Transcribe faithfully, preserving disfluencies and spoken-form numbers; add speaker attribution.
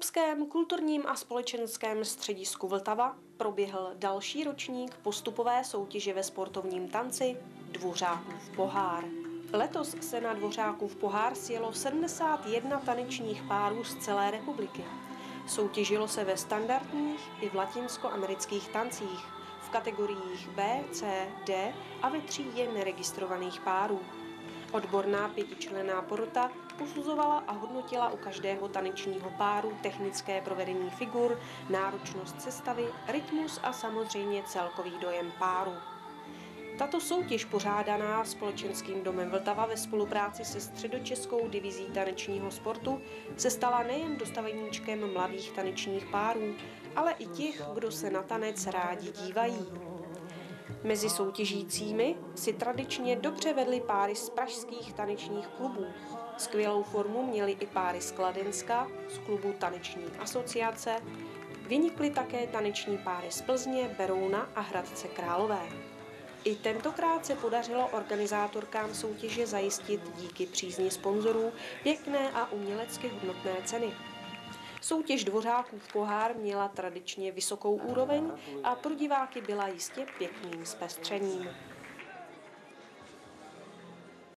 Speaker 1: Evropském kulturním a společenském středisku Vltava proběhl další ročník postupové soutěže ve sportovním tanci Dvořákův pohár. Letos se na Dvořákův pohár sjelo sedmdesát jedna tanečních párů z celé republiky. Soutěžilo se ve standardních i v latinskoamerických tancích, v kategoriích B, C, D a ve třídě neregistrovaných párů. Odborná pětičlenná porota posuzovala a hodnotila u každého tanečního páru technické provedení figur, náročnost sestavy, rytmus a samozřejmě celkový dojem páru. Tato soutěž, pořádaná Společenským domem Vltava ve spolupráci se Středočeskou divizí tanečního sportu, se stala nejen dostaveníčkem mladých tanečních párů, ale i těch, kdo se na tanec rádi dívají. Mezi soutěžícími si tradičně dobře vedly páry z pražských tanečních klubů. Skvělou formu měly i páry z Kladenska, z klubu Taneční asociace. Vynikly také taneční páry z Plzně, Berouna a Hradce Králové. I tentokrát se podařilo organizátorkám soutěže zajistit díky přízni sponzorů pěkné a umělecky hodnotné ceny. Soutěž Dvořákův pohár měla tradičně vysokou úroveň a pro diváky byla jistě pěkným zpestřením.